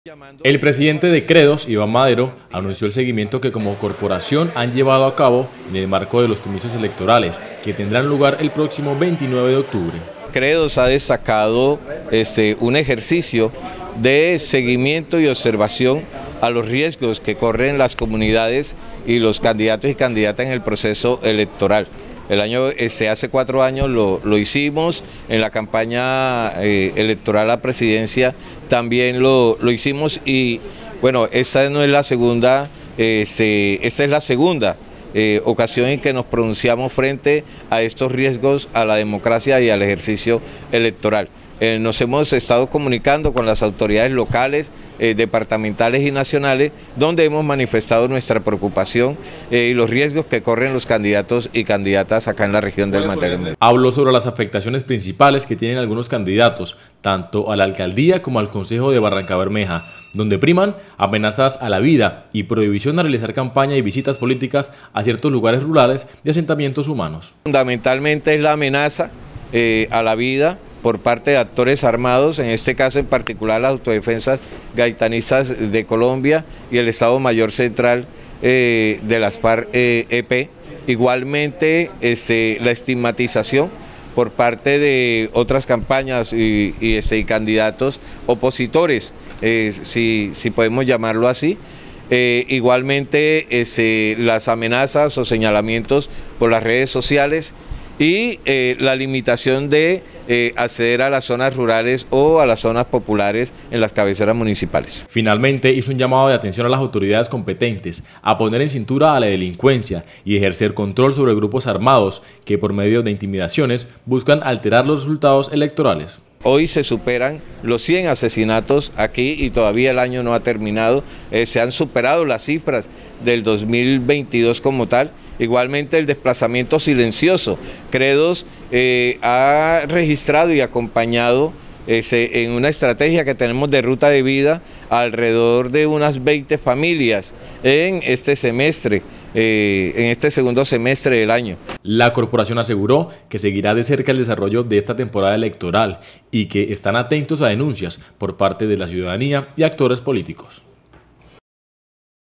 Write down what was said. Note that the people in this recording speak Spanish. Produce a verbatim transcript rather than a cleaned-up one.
El presidente de Credos, Iván Madero, anunció el seguimiento que como corporación han llevado a cabo en el marco de los comicios electorales, que tendrán lugar el próximo veintinueve de octubre. Credos ha destacado este, un ejercicio de seguimiento y observación a los riesgos que corren las comunidades y los candidatos y candidatas en el proceso electoral. El año, este, hace cuatro años lo, lo hicimos, en la campaña eh, electoral a presidencia también lo, lo hicimos y bueno, esta no es la segunda, este, esta es la segunda eh, ocasión en que nos pronunciamos frente a estos riesgos a la democracia y al ejercicio electoral. Eh, nos hemos estado comunicando con las autoridades locales, eh, departamentales y nacionales, donde hemos manifestado nuestra preocupación eh, y los riesgos que corren los candidatos y candidatas acá en la región del Magdalena. Habló sobre las afectaciones principales que tienen algunos candidatos, tanto a la alcaldía como al Consejo de Barrancabermeja, donde priman amenazas a la vida y prohibición a realizar campaña y visitas políticas a ciertos lugares rurales y asentamientos humanos. Fundamentalmente es la amenaza eh, a la vida por parte de actores armados, en este caso en particular las autodefensas gaitanistas de Colombia y el Estado Mayor Central eh, de las FARC-E P. Igualmente este, la estigmatización por parte de otras campañas y, y, este, y candidatos opositores, eh, si, si podemos llamarlo así. Eh, igualmente este, las amenazas o señalamientos por las redes sociales y eh, la limitación de eh, acceder a las zonas rurales o a las zonas populares en las cabeceras municipales. Finalmente hizo un llamado de atención a las autoridades competentes a poner en cintura a la delincuencia y ejercer control sobre grupos armados que por medio de intimidaciones buscan alterar los resultados electorales. Hoy se superan los cien asesinatos aquí y todavía el año no ha terminado, eh, se han superado las cifras del dos mil veintidós como tal. Igualmente el desplazamiento silencioso. Credos eh, ha registrado y acompañado ese, en una estrategia que tenemos de ruta de vida alrededor de unas veinte familias en este semestre, eh, en este segundo semestre del año. La corporación aseguró que seguirá de cerca el desarrollo de esta temporada electoral y que están atentos a denuncias por parte de la ciudadanía y actores políticos.